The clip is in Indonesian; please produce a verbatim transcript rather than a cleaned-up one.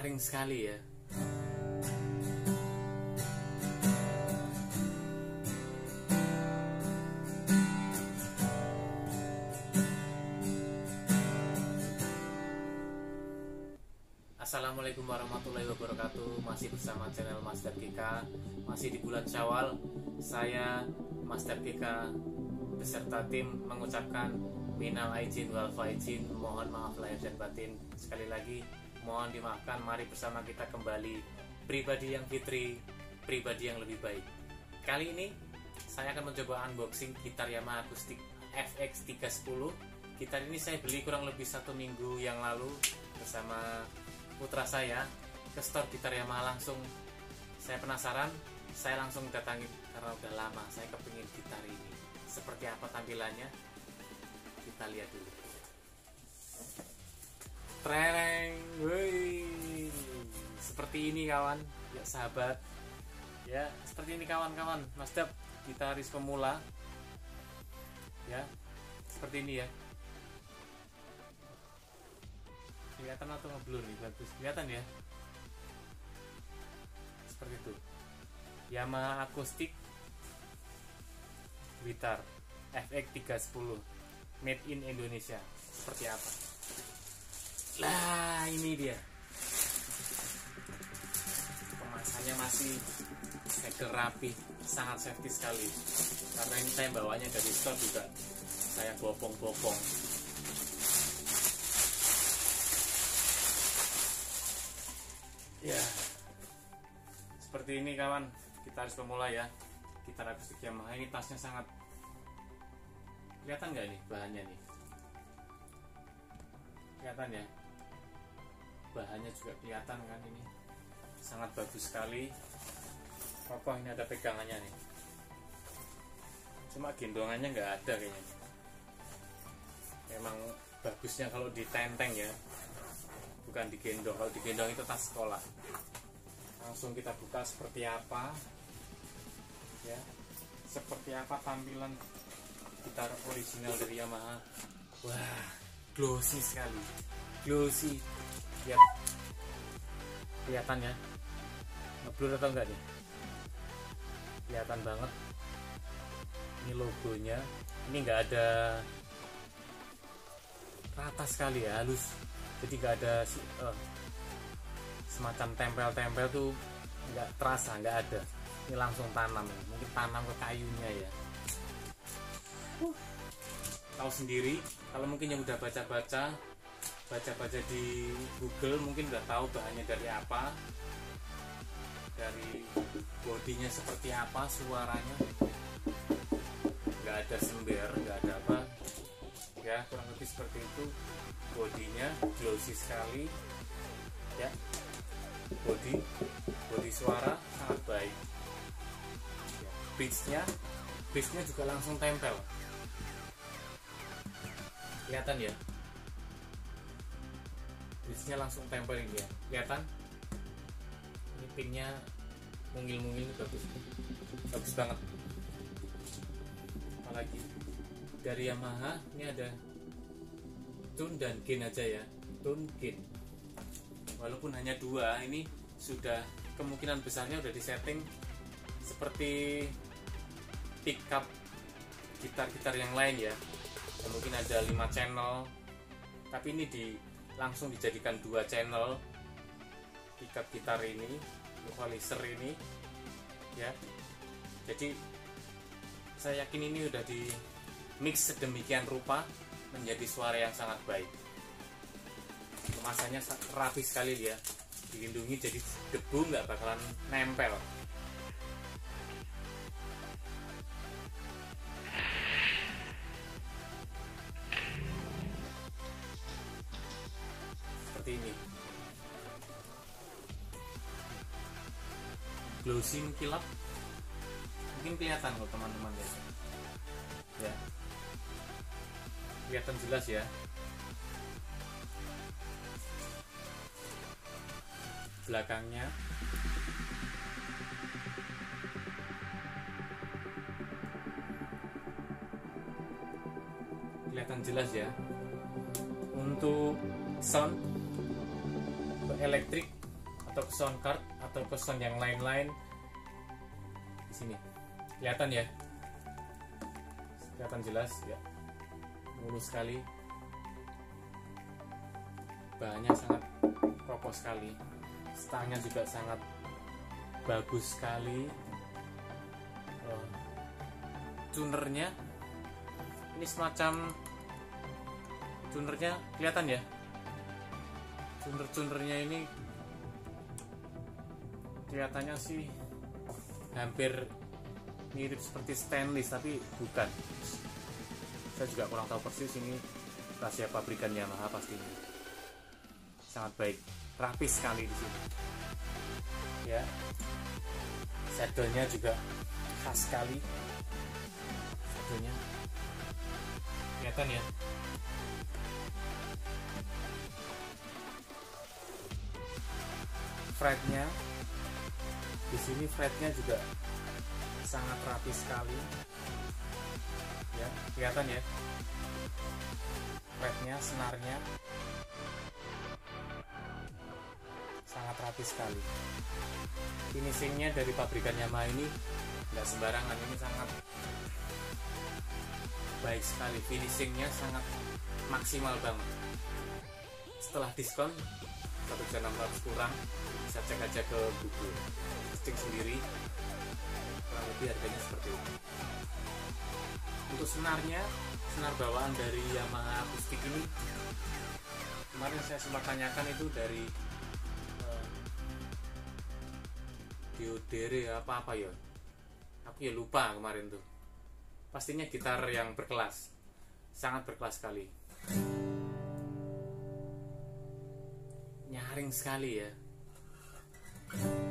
garing sekali ya. Assalamualaikum warahmatullahi wabarakatuh. Masih bersama channel Master G K. Masih di bulan Syawal. Saya Master G K beserta tim mengucapkan minal aidin wal faizin, mohon maaf lahir dan batin. Sekali lagi mohon dimaafkan. Mari bersama kita kembali pribadi yang fitri, pribadi yang lebih baik. Kali ini saya akan mencoba unboxing gitar Yamaha akustik F X tiga sepuluh. Gitar ini saya beli kurang lebih satu minggu yang lalu bersama putra saya ke store gitar Yamaha. Langsung saya penasaran, saya langsung datangi karena udah lama saya kepingin gitar ini. Seperti apa tampilannya? Kita lihat dulu. Treng, woi, seperti ini kawan, ya sahabat, ya seperti ini kawan-kawan. Mas Dap, gitaris pemula, ya seperti ini ya. Kelihatan atau ngeblur nih? Bagus, kelihatan ya. Seperti itu. Yamaha akustik gitar F X tiga sepuluh made in Indonesia. Seperti apa? Lah, ini dia. Kemasannya masih segel rapi, sangat safety sekali. Karena ini saya bawanya dari store juga. Saya bopong-bopong. Ya, seperti ini kawan, kita harus pemula ya. Gitar akustik Yamaha ini tasnya sangat, kelihatan nggak nih bahannya nih? Kelihatan ya, bahannya juga kelihatan kan, ini sangat bagus sekali. Kokoh, ini ada pegangannya nih. Cuma gendongannya nggak ada kayaknya. Memang bagusnya kalau ditenteng ya, bukan digendong. Kalau digendong itu tas sekolah. Langsung kita buka seperti apa ya, seperti apa tampilan gitar original dari Yamaha. Wah, glossy sekali, glossy. Lihat, kelihatan ya, ngeblur atau enggak nih? Kelihatan banget. Ini logonya, ini enggak ada, rata sekali ya, halus. Jadi nggak ada uh, semacam tempel-tempel tuh, nggak terasa, nggak ada. Ini langsung tanam, mungkin tanam ke kayunya ya. Uh, tahu sendiri, kalau mungkin yang udah baca-baca, baca-baca di Google mungkin udah tahu bahannya dari apa, dari bodinya seperti apa, suaranya nggak ada sember, nggak ada apa. Ya, kurang lebih seperti itu. Bodinya glossy sekali ya, body body suara sangat baik ya. Bridge-nya bridge-nya juga langsung tempel, kelihatan ya, bridge-nya langsung tempel ini ya, kelihatan. Ini pinnya mungil-mungil, bagus bagus banget. Apalagi dari Yamaha ini ada tune dan gain aja ya, tune gain. Walaupun hanya dua, ini sudah kemungkinan besarnya udah disetting seperti pickup gitar-gitar yang lain ya. Ya mungkin ada lima channel, tapi ini di langsung dijadikan dua channel pickup gitar ini, equalizer ini ya. Jadi saya yakin ini udah di mix sedemikian rupa menjadi suara yang sangat baik. Kemasannya rapi sekali dia, dilindungi jadi debu nggak bakalan nempel. Seperti ini, glossy kilap, mungkin kelihatan loh teman-teman ya. Ya, kelihatan jelas ya. Belakangnya kelihatan jelas ya. Untuk sound, untuk elektrik atau ke sound card atau ke sound yang lain-lain. Di sini kelihatan ya, kelihatan jelas ya, mulus sekali, bahannya sangat kokoh sekali, stangnya juga sangat bagus sekali. Oh, tunernya ini semacam tunernya kelihatan ya, tuner-tunernya ini kelihatannya sih hampir mirip seperti stainless, tapi bukan. Saya juga kurang tahu persis, ini rahasia pabrikan Yamaha pastinya. Sangat baik, rapi sekali di sini ya. Saddle-nya juga khas sekali, saddle-nya kelihatan ya. Fretnya di sini, fretnya juga sangat rapi sekali ya, kelihatan ya, fretnya, senarnya sangat rapi sekali. Finishingnya dari pabrikan Yamaha ini nggak sembarangan, ini sangat baik sekali, finishingnya sangat maksimal banget. Setelah diskon satu juta enam ratus ribu kurang, bisa cek aja ke Google listing sendiri, kurang lebih harganya seperti itu. Untuk senarnya, senar bawaan dari Yamaha akustik ini kemarin saya sempat tanyakan itu dari uh, Diodere apa apa ya, aku ya lupa kemarin tuh. Pastinya gitar yang berkelas, sangat berkelas sekali, nyaring sekali ya.